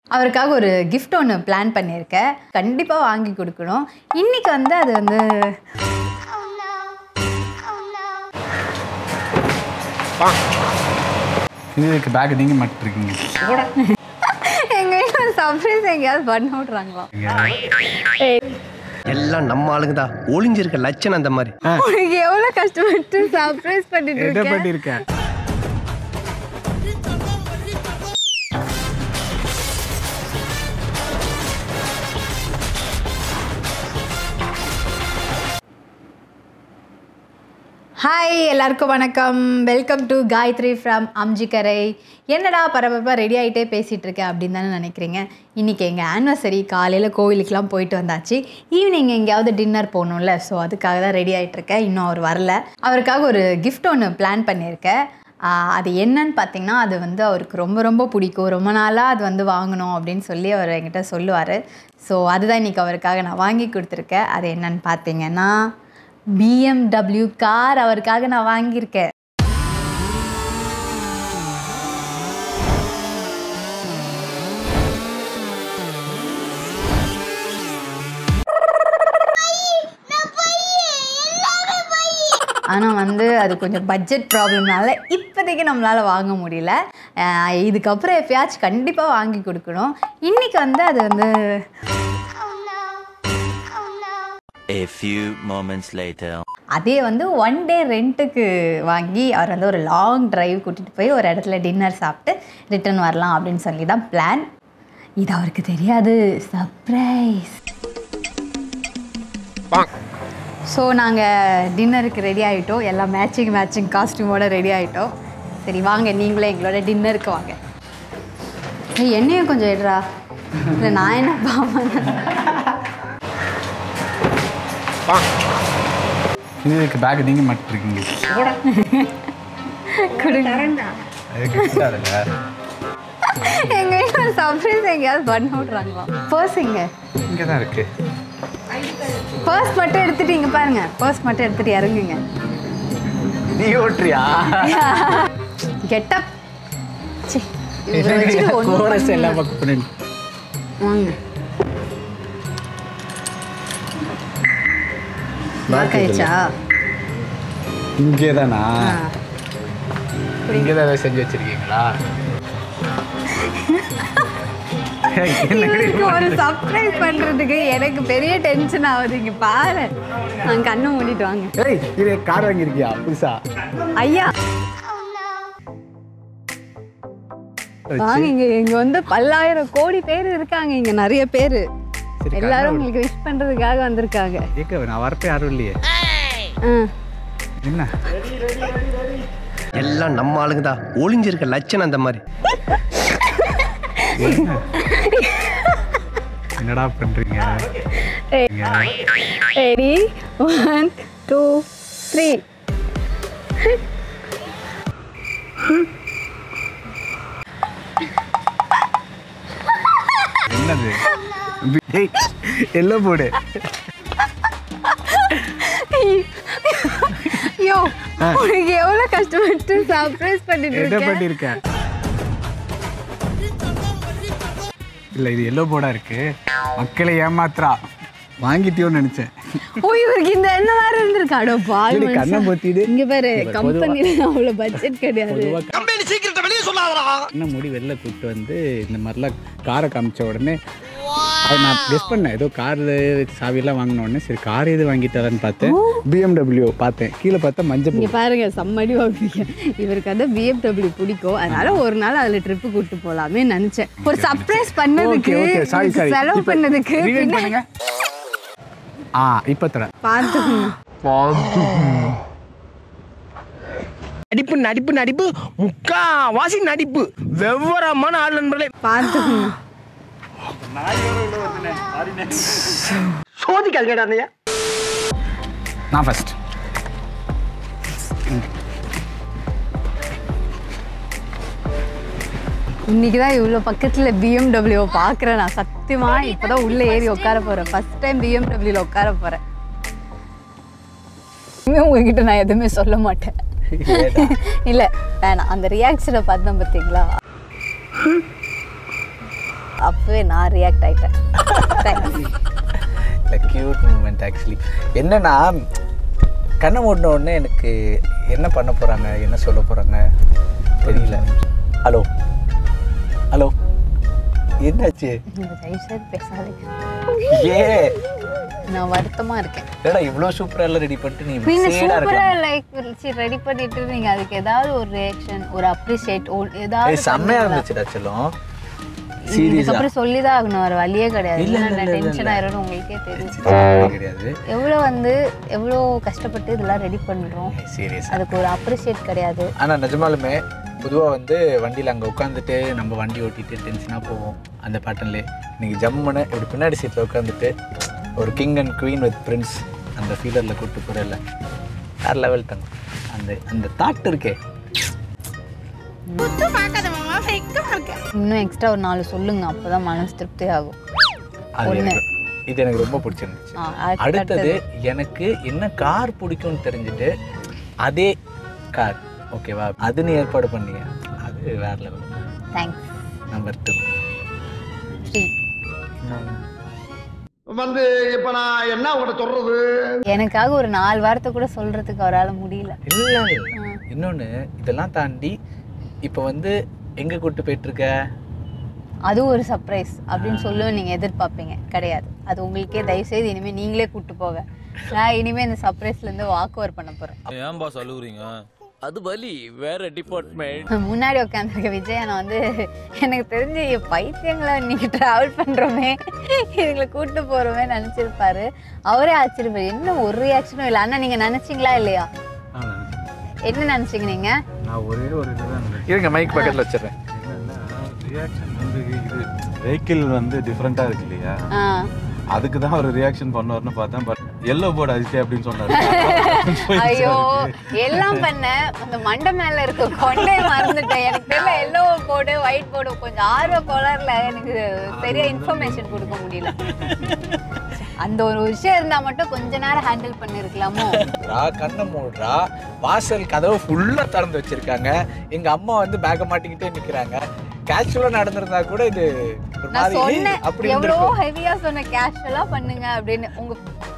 அவருக்காக ஒரு gift ஒன்னு பிளான் பண்ணிருக்கேன். கண்டிப்பா வாங்கி கொடுக்கணும். இன்னைக்கு வந்து அது வந்து இதுக்கு பேக் நீங்க மாட்டிட்டு இருக்கீங்க. எங்க வீட்ல சர்ப்ரைஸ் எங்கயாவது பண்ண விடுறாங்களா? எல்லாம் நம்ம ஆளுங்க தான். ஒளிஞ்சிருக்க லட்சணம் அந்த மாதிரி. உங்களுக்கு எவ்வளவு கஷ்டப்பட்டு சர்ப்ரைஸ் பண்ணிட்டு இருக்கேன். ஹாய் எல்லாருக்கும் வணக்கம். Welcome to Gayathri From Aminjikarai. என்னடா பரபரப்பாக ரெடி ஆகிட்டே பேசிகிட்டு இருக்கேன் அப்படின்னு தானே நினைக்கிறீங்க. இன்றைக்கி எங்கள் ஆனிவர்சரி காலையில் கோவிலுக்கெலாம் போயிட்டு வந்தாச்சு. ஈவினிங் எங்கேயாவது டின்னர் போகணும்ல, ஸோ அதுக்காக தான் ரெடி ஆகிட்டுருக்கேன். இன்னும் அவர் வரல. அவருக்காக ஒரு கிஃப்ட் ஒன்று பிளான் பண்ணியிருக்கேன். அது என்னன்னு பார்த்தீங்கன்னா, அது வந்து அவருக்கு ரொம்ப ரொம்ப பிடிக்கும். ரொம்ப நாளாக அது வந்து வாங்கணும் அப்படின்னு சொல்லி அவர் என்கிட்ட சொல்லுவார். ஸோ அதுதான் இன்றைக்கி அவருக்காக நான் வாங்கி கொடுத்துருக்கேன். அது என்னன்னு பார்த்தீங்கன்னா BMW கார் அவருக்காக நான் வாங்கியிருக்கேன். ஆனால் வந்து அது கொஞ்சம் பட்ஜெட் ப்ராப்ளம்னால இப்போதைக்கு நம்மளால் வாங்க முடியல. இதுக்கப்புறம் எப்பயாச்சும் கண்டிப்பாக வாங்கி கொடுக்கணும். இன்றைக்கி வந்து அது வந்து A few moments later. அதே வந்து 1 day ரெண்ட்டுக்கு வாங்கி அவர் வந்து ஒரு லாங் டிரைவ் கூட்டிகிட்டு போய் ஒரு இடத்துல டின்னர் சாப்பிட்டு ரிட்டர்ன் வரலாம் அப்படின்னு சொல்லி தான் பிளான். இது அவருக்கு தெரியாது, சர்ப்ரைஸ். ஸோ நாங்கள் டின்னருக்கு ரெடி ஆகிட்டோம். எல்லாம் மேட்சிங் காஸ்டியூமோடு ரெடி ஆகிட்டோம். சரி வாங்க, நீங்களே எங்களோட டின்னருக்கு வாங்க. என்னையும் கொஞ்சம் எடுறா, இல்லை நான் என்ன பாப்பேன். இதுக்கு பேக் நீங்க மாட்டிட்டு இருக்கீங்க. எங்க வீட்டுல சர்ப்ரைஸ் எங்கயாவது பண்ண விடுறாங்களா? பர்ஸ் எங்க? இங்க தான் இருக்கு. பர்ஸ் மட்டும் எடுத்துட்டு இங்க பாருங்க. பர்ஸ் மட்டும் எடுத்துட்டு இறங்குங்க. நீ ஓட்றியா? Get up. சி. கோரஸ் எல்லாம் பக் பண்ணு. வாங்க. பாக்கைச்சா? இங்கே தானா? இங்கே தான் செஞ்சு வச்சிருக்கீங்களா? ஒரு சர்ப்ரைஸ் பண்றதுக்கு எனக்கு பெரிய டென்ஷன் ஆகுது. இங்க பாரு, நான் கண்ணை மூடிட்டு வாங்க. ஏய், இது கார் வாங்கியிருக்கியா புதுசா? ஐயா வாங்க. இங்க வந்து பல்லாயிரம் கோடி பேர் இருக்காங்க. இங்க நிறைய பேரு எல்லாரும் உங்களுக்கு விஷ் பண்றதுக்காக வந்திருக்காங்க. ஏக்க நான் வரப்ப யாரும் இல்லையே. என்ன எல்லாம் நம்ம ஆளுங்க தான். ஒளிஞ்சிருக்க லட்சணம் அந்த மாதிரி. என்னடா பண்றீங்க? ரெடி 1 2 3. என்னது? டேய் எல்லாம் போடு. யோ, உங்களுக்கு எவ்வளவு கஷ்டப்பட்டு சர்ப்ரைஸ் பண்ணிட்டு இருக்கேன். இல்ல இது எல்லோ போர்டா இருக்கு. மக்களை ஏமாத்துறா. வாங்கிட்டியோன்னு நினைச்சேன். ஓ, இவருக்கு இந்த என்ன வேற இருந்திருக்காடோ பால். கண்ணை பொத்திடு. இங்க பாரு, கம்பெனில அவ்வளவு பட்ஜெட் கிடையாது. கம்பெனி சீக்கிரத்தை வெளியே சொல்லாதடா. என்ன முடி வெளில கூப்பிட்டு வந்து இந்த மாதிரிலாம் காரை காமிச்ச உடனே அது நான் கெஸ் பண்ணேன். ஏதோ கார் சாவியெல்லாம் வாங்கின உடனே சரி கார் எது வாங்கிட்டாரான்னு பார்த்தேன். BMW பார்த்தேன். கீழே பார்த்தா மஞ்சள். இங்கே பாருங்க, செம்மடி வாங்குவீங்க. இவருக்கு வந்து BMW பிடிக்கும். அதனால ஒரு நாள் அதில் ட்ரிப்பு கூப்பிட்டு போகலாமே நினச்சேன். ஒரு சர்ப்ரைஸ் பண்ணதுக்கு செலவு பண்ணதுக்கு இப்போ தர பார்த்துக்கணும். நடிப்பு முக்கா வாசி நடிப்பு. வெவ்வரமான ஆள் நண்பர்களே பார்த்துக்கணும். சோதிக்காதீங்கடா. நான் ஃபர்ஸ்ட். இன்னைக்கு தான் இவ்வளோ பக்கத்தில் BMW பார்க்குறேன். நான் சத்தியமாக இப்போ தான் உள்ளே ஏறி உட்கார போகிறேன். ஃபஸ்ட் டைம் BMWல உட்கார போகிறேன். இனிமே உங்ககிட்ட நான் எதுவுமே சொல்ல மாட்டேன். இல்லை வேணாம். அந்த ரியாக்ஷனை பார்த்தேன் பார்த்தீங்களா? அப்பவே நான் ரியாக்ட் ஆயிட்டேன். இல்லை க்யூட் மூமெண்ட் ஆக்சுவலி. என்னன்னா கண்ணை மூடின உடனே எனக்கு என்ன பண்ண போகிறாங்க என்ன சொல்ல போகிறாங்க தெரியல. ஹலோ ஹலோ என்னாச்சு? தயவுசெய்து பேசாதீங்க. ஏ நான் வருத்தமா இருக்கேன். ஏடா இவ்வளோ சூப்பராக எல்லாம் ரெடி பண்ணிட்டு நீ சூப்பரா லைக் ரெடி பண்ணிட்டு நீங்க அதுக்கு ஏதாவது ஒரு ரியாக்ஷன் ஒரு அப்ரிஷியேட் ஏதாவது செம்மையாக இருந்துச்சுடா செல்லம். சீரியஸா அப்புறம் சொல்லி தான் ஆகணும். ஒரு வழியே கிடையாது. இல்ல டென்ஷன் ஆயிரும். உங்களுக்கே தெரியும் கிடையாது எவ்வளோ கஷ்டப்பட்டு இதெல்லாம் ரெடி பண்றோம். சீரியஸ் அதுக்கு ஒரு அப்ரிஷியேட் கிடையாது. ஆனால் நிஜமாலுமே பொதுவாக வந்து வண்டியில் அங்கே உட்காந்துட்டு நம்ம வண்டி ஓட்டிட்டு டென்ஷனாக போவோம். அந்த பேட்டர்ன்லேயே நீங்கள் ஜம்முன்னு இப்படி பின்னாடி சீட்டில் உட்காந்துட்டு ஒரு king and queen with prince அந்த ஃபீலரில் கூப்பிட்டு போகிறல வேறு லெவல் தங்க. அந்த தாட் இருக்கே. இன்னும் எக்ஸ்ட்ரா ஒரு 4 சொல்லுங்க. அப்போதான் மனசு திருப்தி ஆகும். இது எனக்கு ரொம்ப பிடிச்சிருந்துச்சு. அடுத்தது எனக்கு என்ன கார் பிடிக்கும்னு தெரிஞ்சுட்டு அதே கார் ஓகேவா அது நீ ஏற்பாடு பண்ணீங்க. அது வேற லெவல். தேங்க்ஸ். நம்பர் 2 வந்து இப்ப நான் என்ன உங்கள்கிட்ட சொல்றது? எனக்காக ஒரு 4 வார்த்தை கூட சொல்றதுக்கு அவரால் முடியல. இல்லை இன்னொன்று இதெல்லாம் தாண்டி இப்போ வந்து எங்கே கூப்பிட்டு போயிட்டுருக்க? அது ஒரு சர்ப்ரைஸ் அப்படின்னு சொல்லுவேன். நீங்கள் எதிர்பார்ப்பீங்க கிடையாது. அது உங்களுக்கே தயவுசெய்து இனிமேல் நீங்களே கூப்பிட்டு போக. நான் இனிமேல் இந்த சர்ப்ரைஸ்லேருந்து வாக் ஓவர் பண்ண போகிறேன். ஏன் பாஸ் அழுகுறீங்க? அது வலி வேற டிபார்ட்மெண்ட். முன்னாடி உட்காந்துருக்க விஜய் நான் வந்து எனக்கு தெரிஞ்சு பைத்தியங்களை இன்னைக்கு ட்ராவல் பண்ணுறோமே இதுங்களை கூப்பிட்டு போகிறோமே நினச்சிருப்பாரு. அவரே ஆச்சரியப்பாரு. என்ன ஒரு ரியாக்ஷனும் இல்லை. அண்ணா நீங்கள் நினச்சிங்களா இல்லையா? என்ன நினச்சிங்க நீங்கள்? நான் ஒரே ஒரு இதுதான் இருங்க மைக் பக்கத்தில் வச்சிடுறேன். ரியாக்ஷன் வந்து இது வெஹிக்கிள் வந்து டிஃப்ரெண்ட்டாக இருக்கு இல்லையா, அதுக்கு தான் ஒரு ரியாக்ஷன் பண்ணுவார்னு பார்த்தேன். பட் எல்லோ போர்டு அடிச்சே அப்படின்னு சொன்னாரு. ஐயோ எல்லாம் பண்ண அந்த மண்டை மேல இருக்க கொண்டே மறந்துட்டேன். எனக்கு தெரியல எல்லோ போர்டு ஒயிட் போர்டு கொஞ்சம் ஆர்வ கோளாறுல எனக்கு சரியா இன்ஃபர்மேஷன் கொடுக்க முடியல. அந்த ஒரு விஷயம் இருந்தா மட்டும் கொஞ்ச நேரம் ஹேண்டில் பண்ணிருக்கலாமோ. கண்ணை மூடுறா, வாசல் கதவு ஃபுல்லா திறந்து வச்சிருக்காங்க. எங்க அம்மா வந்து பேக்க மாட்டிக்கிட்டே நிக்கிறாங்க. கேஷுவலா நடந்திருந்தா கூட இது நான் சொன்னேன் எவ்வளோ ஹெவியா சொன்னேன் கேஷுவலா பண்ணுங்க அப்படின்னு. உங்க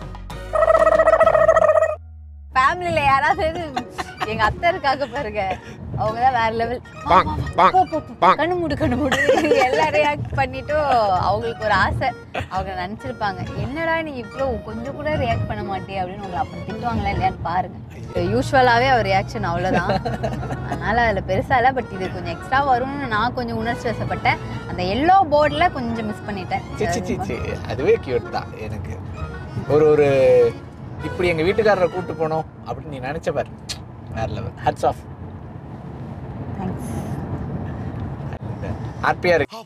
ஃபேமிலில யாராவது எங்க அத்தை இருக்காங்க பாருங்க, அவங்கதான் வேற லெவல். கண்ணு மூடு எல்லாம் ரியாக்ட் பண்ணிட்டு அவங்களுக்கு ஒரு ஆசை. அவங்க நினைச்சிருப்பாங்க என்னடா நீ இவ்வளோ கொஞ்சம் கூட ரியாக்ட் பண்ண மாட்டே அப்படின்னு. உங்களை அப்புறம் திட்டுவாங்களா இல்லையான்னு பாருங்க. யூஸ்வலாகவே அவர் ரியாக்ஷன் அவ்வளோதான். அதனால் அதில் பெருசாக இல்லை. பட் இது கொஞ்சம் எக்ஸ்ட்ரா வரும்னு நான் கொஞ்சம் உணர்ச்சி வசப்பட்டேன். அந்த எல்லோ போர்டில் கொஞ்சம் மிஸ் பண்ணிட்டேன். அதுவே கியூட் தான் எனக்கு. ஒரு இப்படி எங்கள் வீட்டுக்காரரை கூப்பிட்டு போனோம் அப்படின்னு நீ நினச்ச பாரு, வேற லெவல். Hats off. தேங்க்ஸ். ஹாப்பியாக இருக்கு.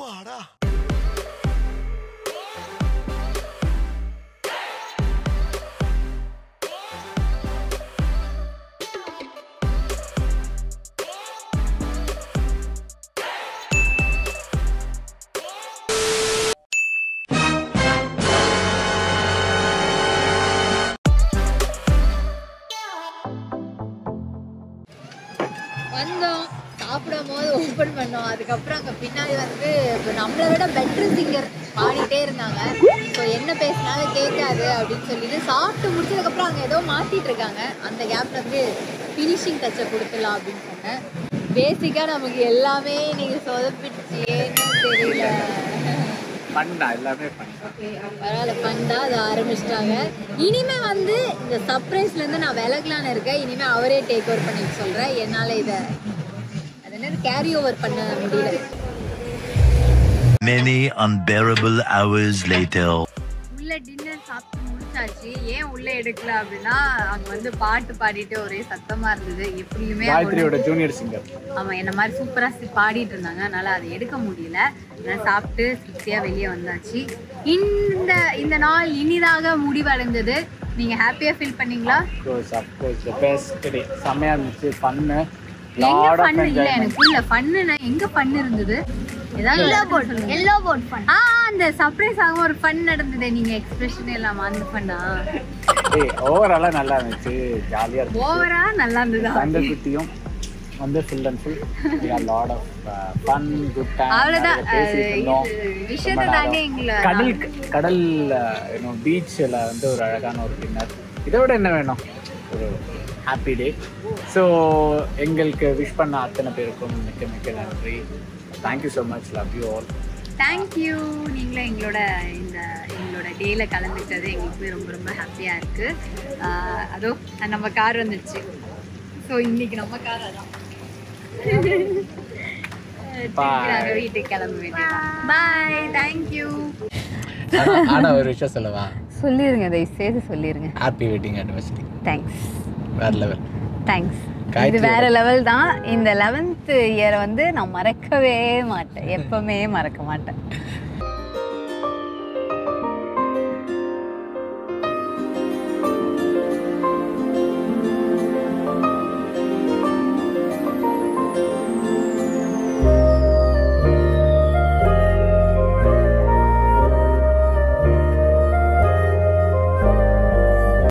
வந்தோம், சாப்பிடும் போது ஓப்பன் பண்ணோம். அதுக்கப்புறம் அங்கே பின்னாடி வந்து நம்மளை விட பெட்டர் சிங்கர் பாடிட்டே இருந்தாங்க. ஸோ என்ன பேசினாலும் கேட்காது அப்படின்னு சொல்லிட்டு சாப்பிட்டு முடிச்சதுக்கப்புறம் அங்கே ஏதோ மாற்றிட்டு இருக்காங்க. அந்த கேப்பில் வந்து ஃபினிஷிங் டச்சை கொடுத்துடலாம் அப்படின்னு சொன்னேன். பேசிக்காக நமக்கு எல்லாமே நீங்கள் சொதப்பிடுச்சு ஏன்னு தெரியல. பண்ணா எல்லாமே பண்ணா பரவாயில்ல, பண்ணா அது ஆரம்பிச்சிட்டாங்க. இனிமே வந்து இந்த சர்ப்ரைஸ்லேருந்து நான் விலகலான்னு இருக்கேன். இனிமேல் அவரே டேக் ஓவர் பண்ணிட்டு சொல்கிறேன். என்னால் இதை அது என்ன கேரி ஓவர் பண்ண முடியல. Many unbearable hours later. உள்ள டின்னர் சாப்பிட்டு முடிச்சாச்சு. ஏன் உள்ளே எடுக்கல அப்படின்னா அங்கே வந்து பாட்டு பாடிட்டு ஒரே சத்தமாக இருந்தது. எப்படியுமே காயத்ரியோட ஜூனியர் சிங்கர். ஆமாம், என்ன மாதிரி சூப்பராக பாடிட்டு இருந்தாங்க. அதனால் அதை எடுக்க முடியல. நான் சாப்பிட்டு திருப்தியாக வெளியே வந்தாச்சு. இந்த நாள் இனிதாக முடிவடைந்தது. நீங்கள் ஹாப்பியாக ஃபீல் பண்ணீங்களா? செம்மையாக இருந்துச்சு. பண்ணு எங்க பண்ணு இல்ல எனக்கு இல்ல பண்ணுனா எங்க பண்ணு இருந்தது? Yellow board fun. அந்த சர்ப்ரைஸ் ஆக ஒரு ஃபன் நடந்ததே, நீங்க எக்ஸ்பிரஷன் இல்லாம அந்த ஃபன்னா. ஓவராலா நல்லா இருந்துச்சு, ஜாலியா இருந்துச்சு. ஓவரா நல்லா இருந்ததா? சண்டை குட்டியும் வந்து full and full lot of fun good time. அவ்வளோதான் விஷயத்தை தாண்டி எங்களை கடல் பீச்சில் வந்து ஒரு அழகான ஒரு டின்னர். இதை விட என்ன வேணும்? ஒரு ஹாப்பி டே. ஸோ எங்களுக்கு விஷ் பண்ண அத்தனை பேருக்கும் மிக்க மிக்க நன்றி. Thank you so much. Love you all. Thank you. நீங்களும் எங்களோட டேயில் கலந்துக்கிட்டது எங்களுக்கு ரொம்ப ரொம்ப ஹாப்பியாக இருக்குது. அதோ நம்ம கார் வந்துடுச்சு. ஸோ இன்னைக்கு நம்ம கார் அதான். நாங்கள் வீட்டுக்கு கிளம்ப வேண்டியதான். பாய். தேங்க்யூ. ஆனால் ஒரு விஷயம் சொல்லவா? சொல்லிடுங்க, தயவு செய்து சொல்லிடுங்க. Happy wedding anniversary. தேங்க்ஸ். வேற லெவல். தேங்க்ஸ். இது வேற லெவல் தான். இந்த 11th இயரை வந்து நான் மறக்கவே மாட்டேன், எப்பவுமே மறக்க மாட்டேன்.